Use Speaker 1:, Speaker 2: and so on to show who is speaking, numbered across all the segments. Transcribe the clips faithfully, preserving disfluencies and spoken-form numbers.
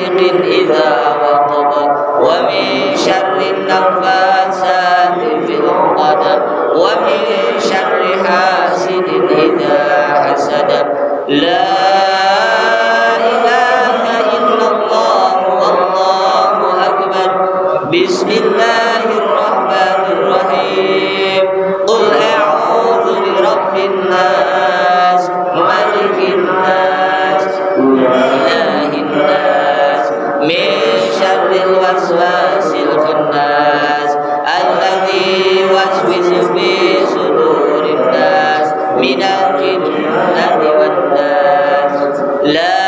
Speaker 1: غاسق إذا وقب ومن شر النفاثات في العقد ومن شر حاسد إذا حسد. لا إله إلا الله والله أكبر. بسم الله الرحمن الرحيم. قل أعوذ برب الناس ملك الناس إله الناس من شر الوسواس الخناس الذي يوسوس في صدور الناس من الجنة والناس. لا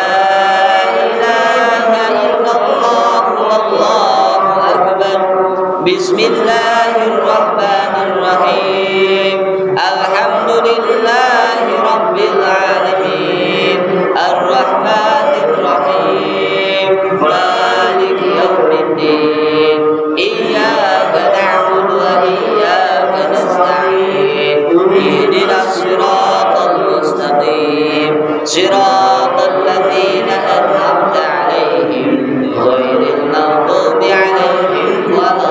Speaker 1: إله إلا الله والله أكبر. بسم الله الرحمن الرحيم. الحمد لله رب العالمين الرحمن الرحيم مالك يوم الدين إياك نعبد وإياك نستعين اهدنا الصراط المستقيم صراط الذين أنعمت عليهم غير المغضوب عليهم ولا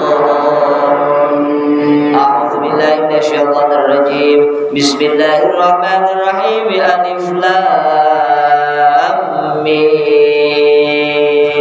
Speaker 1: الضالين. أعوذ بالله من الشيطان الرجيم. بسم الله الرحمن الرحيم. ألف لام ميم.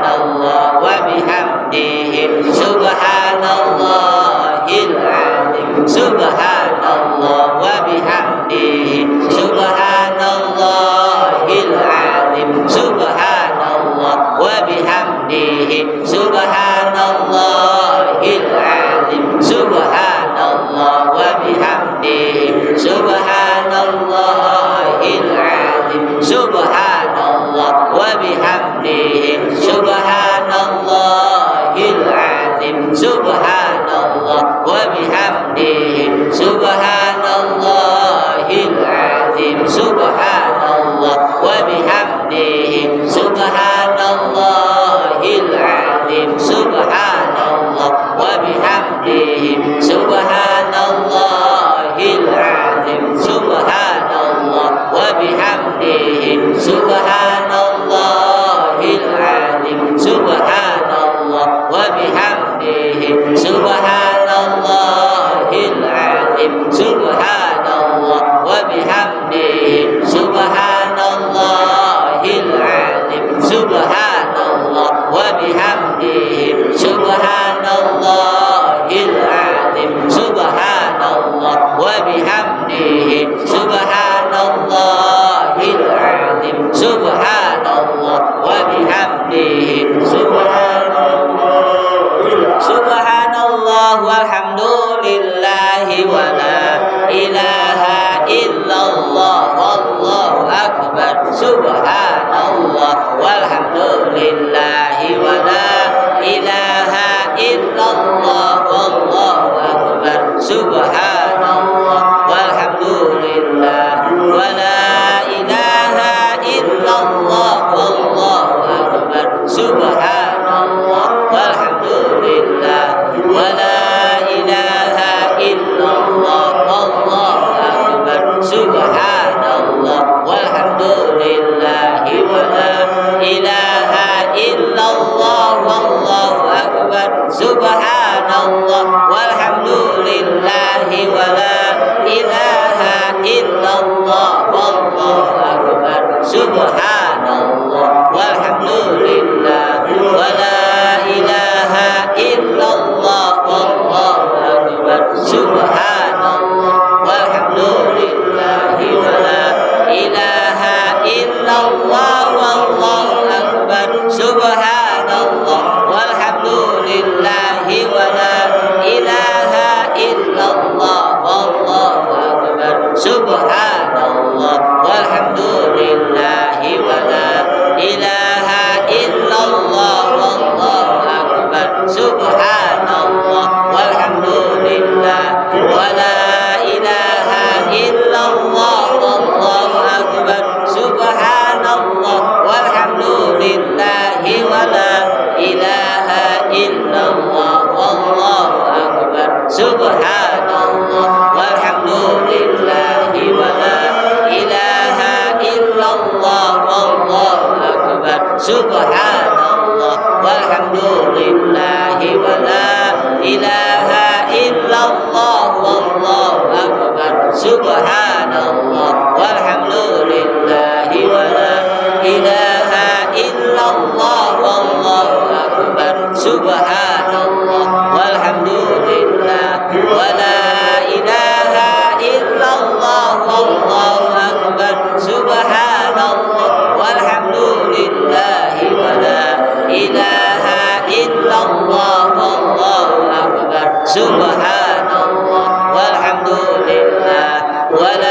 Speaker 1: bihamdihi subhanallahil azim subhanallah wa bihamdihi subhanallahil azim subhanallah wa bihamdihi subhanallahil azim subhanallah wa bihamdihi subhanallahil azim subhanallah wa bihamdihi subhanallahil azim subhanallah wa bihamdihi subhanallahil azim subhanallah wa bihamdihi subhanallahil azim subhanallah wa bihamdihi subhanallahil azim subhanallah wa bihamdihi subhanallahil azim subhanallah wa bihamdihi subhanallahil azim subhanallah wa bihamdihi subhanallahil azim subhanallah wa bihamdihi subhanallah subhanallah walhamdulillahi wa la ilaha illallah wallahu akbar subhanallah walhamdulillahi wa la ilaha illallah wallahu akbar subhanallah walhamdulillah wa la ilaha illallah wallahu akbar subhanallah walhamdulillah wa la ilaha illallah wallahu akbar subhanallah walhamdulillahi wa la ilaha illallah wallahu akbar subhanallah walhamdulillahi wa la ilaha illallah wallahu akbar subhanallah walhamdulillah wa la ilaha illallah wallahu akbar subhanallah walhamdulillahi wa la ilaha illallah wallahu akbar subhanallah walhamdulillahi wa la ilaha illallah wallahu akbar subhanallah walhamdulillahi wa la ilaha illallah wallahu akbar subhanallah walhamdulillah wa la ilaha illallah wallahu akbar subhanallah walhamdulillahi wa la ilaha illallah wallahu akbar subhanallah walhamdulillahi wa la ilaha illallah wallahu akbar subhanallah walhamdulillahi wa la ilaha illallah wallahu akbar subhanallah walhamdulillahi wa la ilaha illallah wallahu akbar subhanallah walhamdulillah wa la ilaha illallah wallahu akbar subhanallah walhamdulillahi wa la ilaha illallah wallahu akbar subhanallah walhamdulillah wa la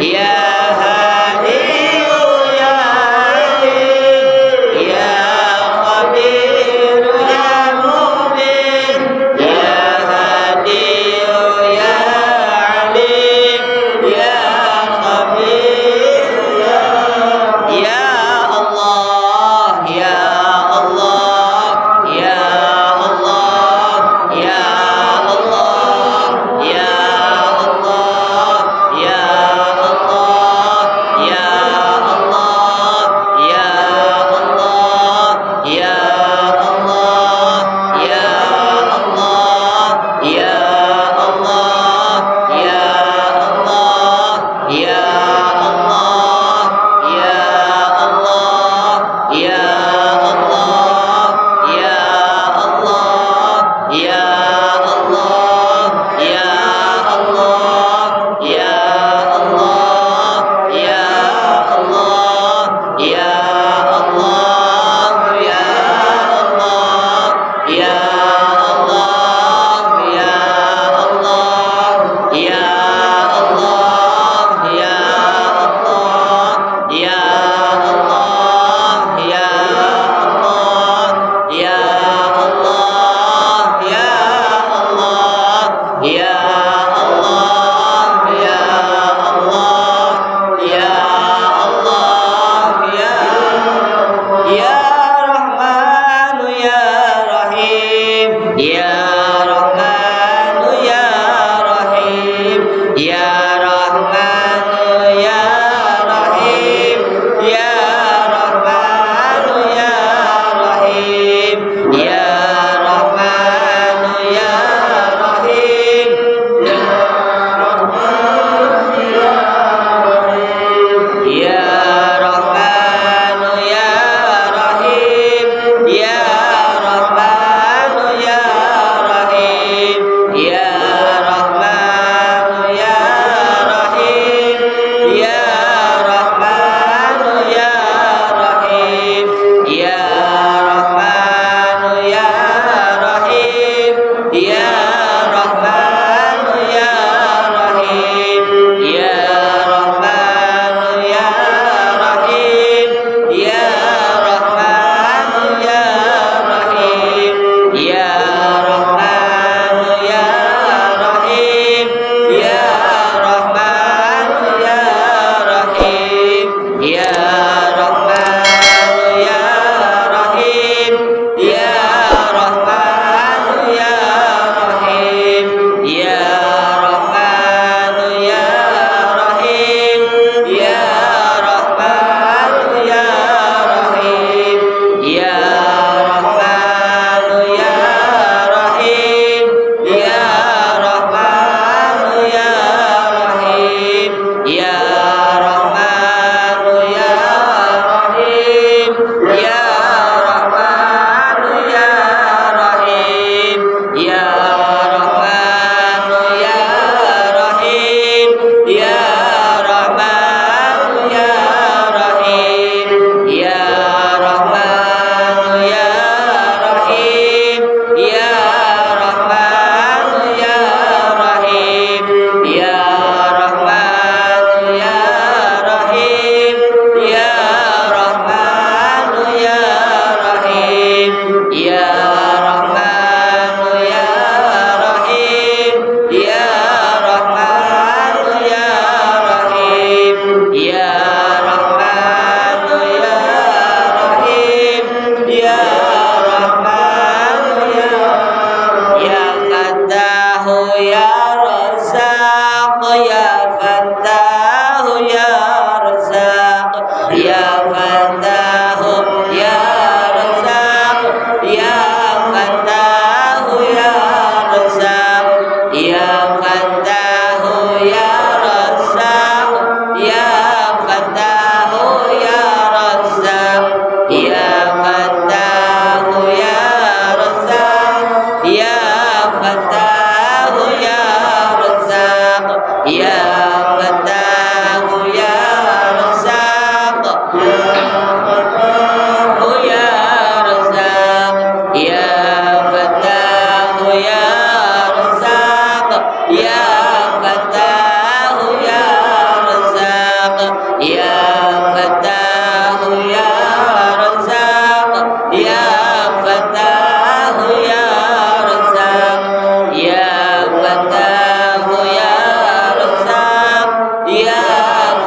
Speaker 1: Ya Hadi ya Alim, ya Khabir ya Mubin, ya Hadi ya Alim, ya Khabir ya Ya Allah, ya Allah, ya Allah, ya Allah, ya Allah, ya Allah,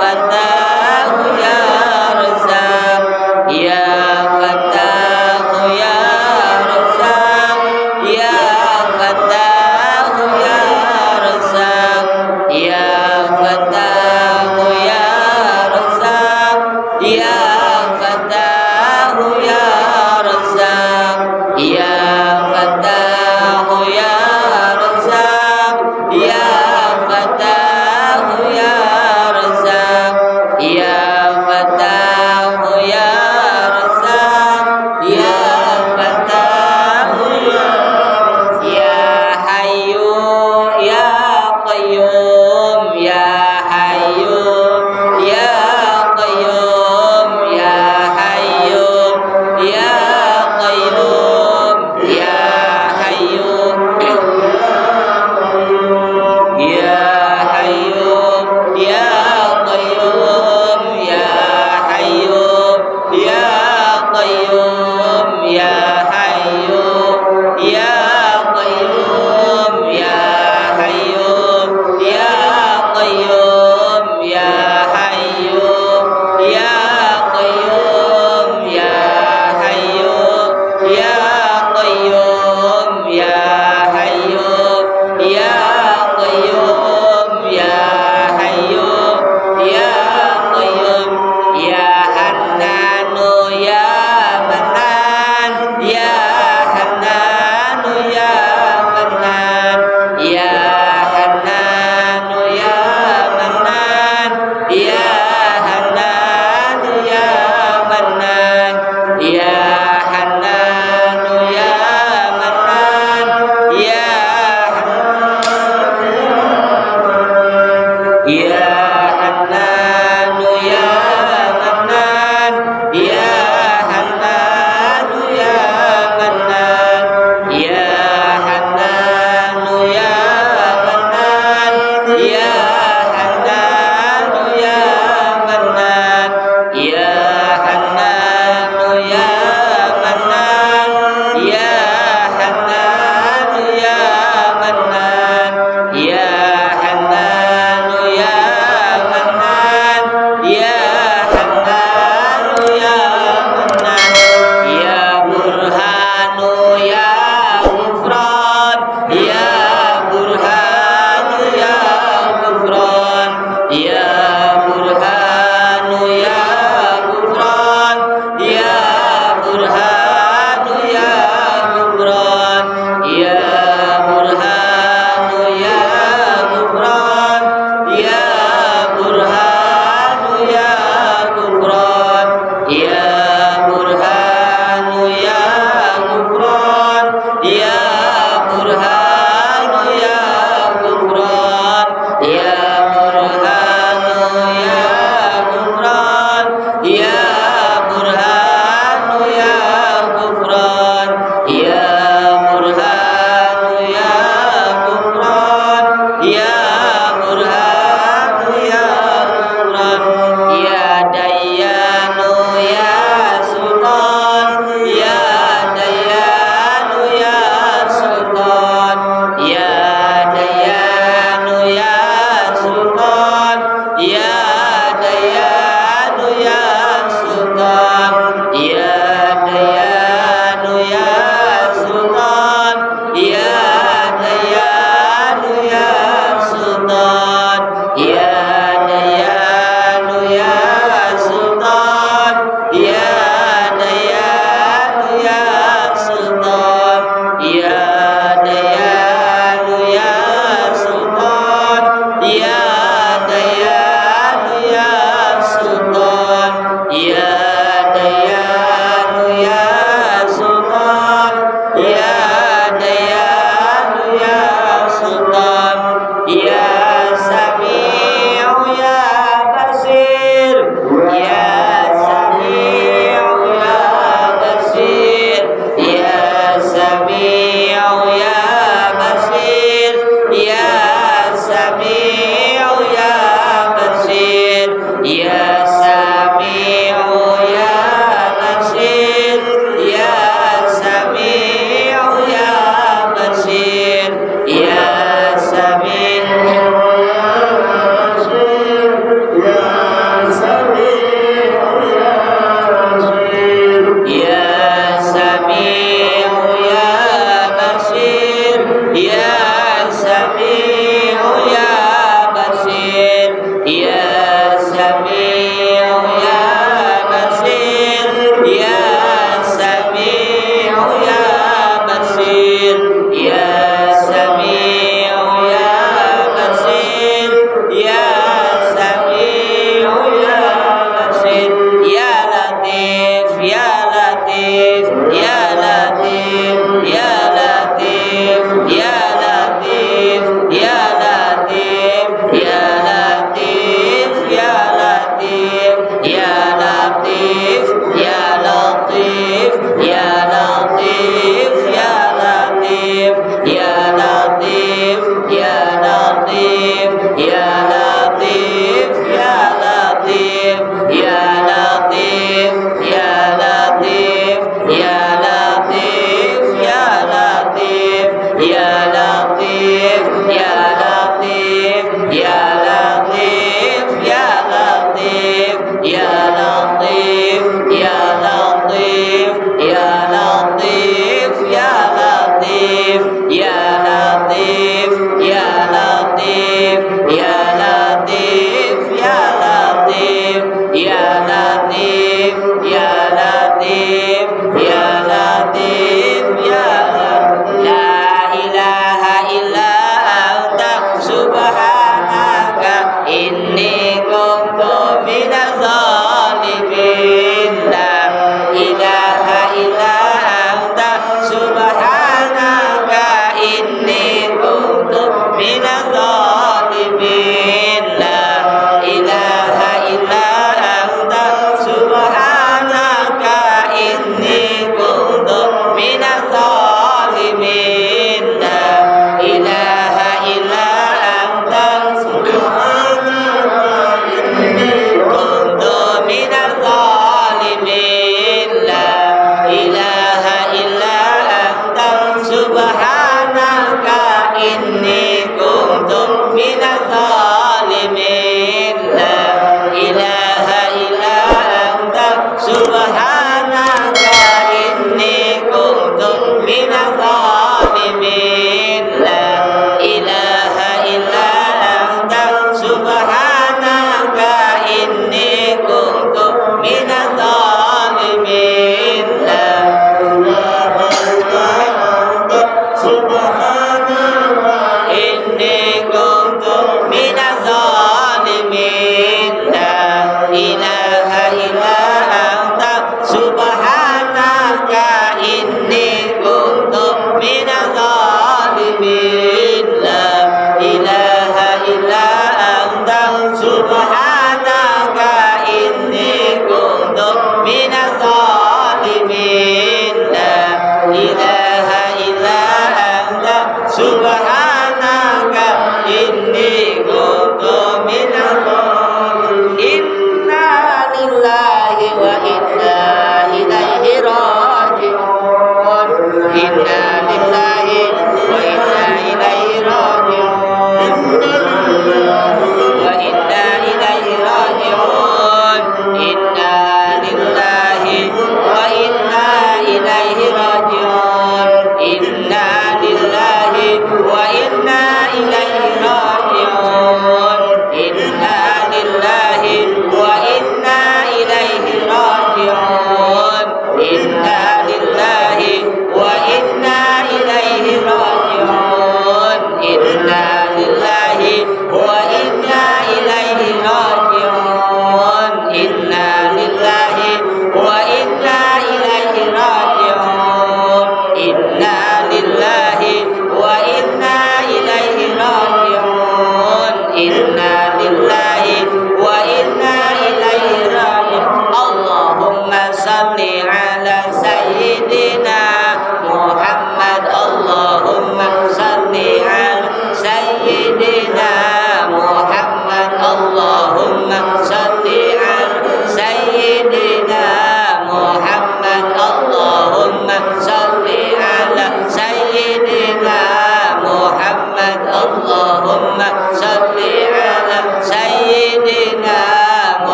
Speaker 1: Fattahu ya Razzaq, ya Fattahu ya Razzaq, ya Fattahu ya Razzaq, ya Fattahu ya Razzaq, ya Fattahu ya Razzaq, ya Fattahu ya Razzaq, ya Fattahu ya Razzaq, ya Fattahu ya Razzaq, ya Fattahu ya Razzaq, ya Hayyu ya Qayyum, ya Hayyu ya Qayyum, ya Hayyu ya Qayyum, ya Hayyu ya Hayyu ya Qayyum, ya Hayyu ya Qayyum, ya Hayyu ya Qayyum, ya Hayyu ya Qayyum, ya Hayyu ya Qayyum, ya Hayyu ya Qayyum, ya Hayyu ya Qayyum, ya Hayyu ya Qayyum, ya Hannanu ya Mannan, ya Hannanu ya Mannan, ya Hannanu ya Mannan, ya Hannanu ya Mannan, ya Hannanu ya Mannan, ya Ya Hannanu ya Mannan, ya Hannanu ya Mannan, ya Hannanu ya Mannan, ya Hannanu ya Mannan, ya Hannanu ya Mannan, ya Hannanu ya Mannan, ya Hannanu ya Mannan, ya Hannanu ya Mannan, ya Burhanu ya Ghufran, ya Burhanu ya Ghufran, ya Burhanu ya Ghufran, ya Burhanu ya Ghufran, ya Burhanu ya Ghufran, ya Burhanu ya Ghufran, ya Burhanu ya Ghufran, ya Burhanu ya Ghufran, ya Burhanu ya Ghufran, ya Burhanu ya Ghufran, ya Burhanu ya Ghufran, ya Burhanu ya Ghufran, ya Dayyanu ya Sultan, ya Dayyanu ya Sultan, ya Dayyanu ya Sultan, ya Dayyanu ya Sultan, ya Dayyanu ya Sultan, ya Dayyanu ya Sultan, ya Dayyanu ya Sultan, ya Dayyanu ya Sultan, ya Dayyanu ya Sultan, ya Dayyanu ya Sultan, ya Dayyanu ya Sultan, ya Dayyanu ya Sultan, ya Sami'u ya Basir, ya Sami'u ya Basir, ya Sami'u ya Basir, ya Sami'u ya Basir, ya Sami'u ya Basir, ya Sami'u ya Basir, ya Sami'u ya Basir, ya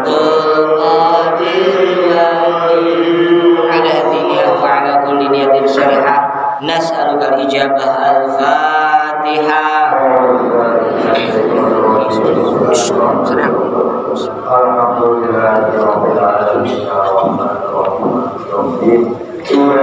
Speaker 1: Abdul Qadir ala diniya wa ala kulli niyatin syarihah nas'aluka al-ijabah al-Fatihah. Alhamdulillah rabbil alamin.